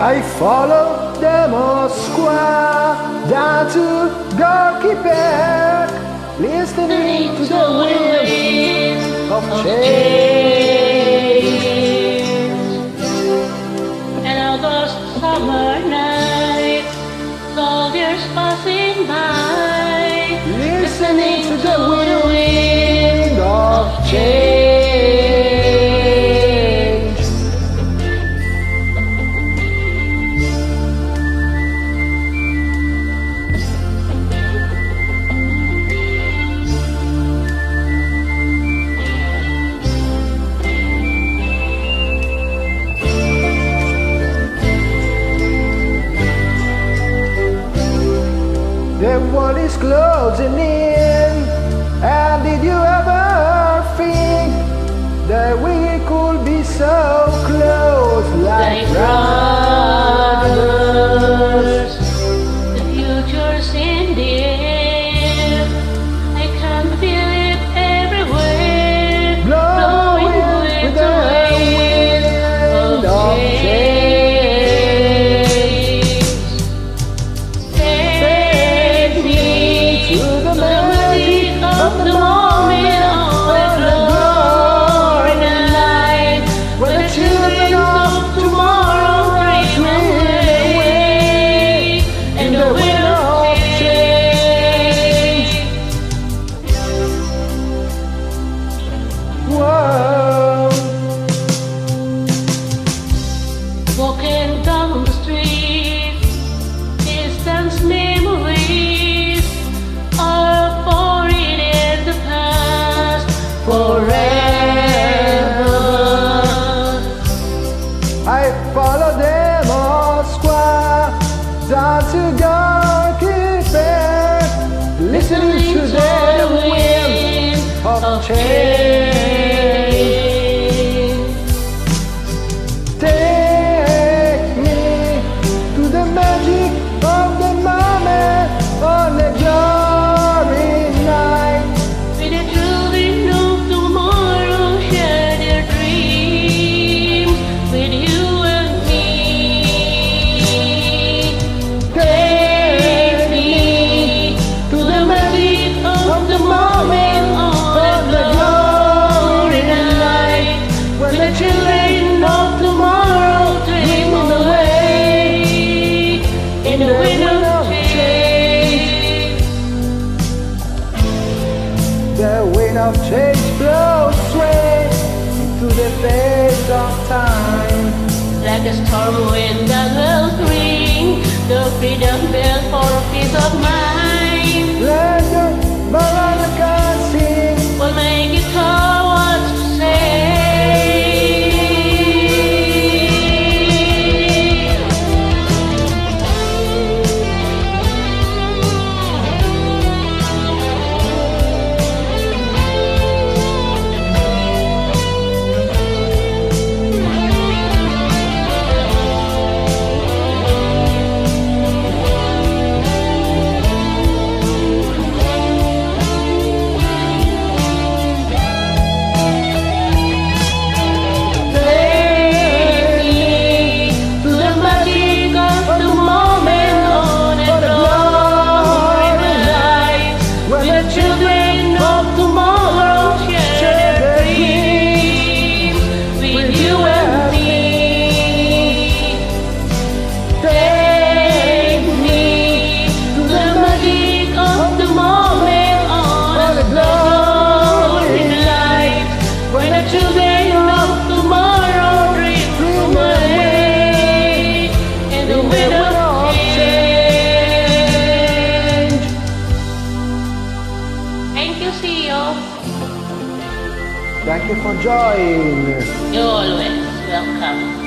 I followed the Moscow down to Gorky Park, listening to the wind of change. An August summer night, soldiers passing by, Listening to the wind of change. The world is closing in, and did you ever think that we could be so close like brothers? The future's in the air, I can feel it everywhere, Blowing with the wind of change. Of the moment of the glory and light, when the children of tomorrow dream away in the wind of change. Whoa. Walking down the street, distant memories are pouring in the past forever. I follow the Moscow down to Gorky Park, listening to the wind of change. Take me to the magic of the moment on the glory night. With the children of tomorrow share their dreams with you and me. Take me To the magic of the moment on the glory night, when the children of tomorrow dream away in the wind of change. The wind of change blows straight into the face of time. Like a storm wind that will bring the freedom bell for peace of mind. Let your Veronica sing. Will make it call what to say. Thank you for joining. You're always welcome.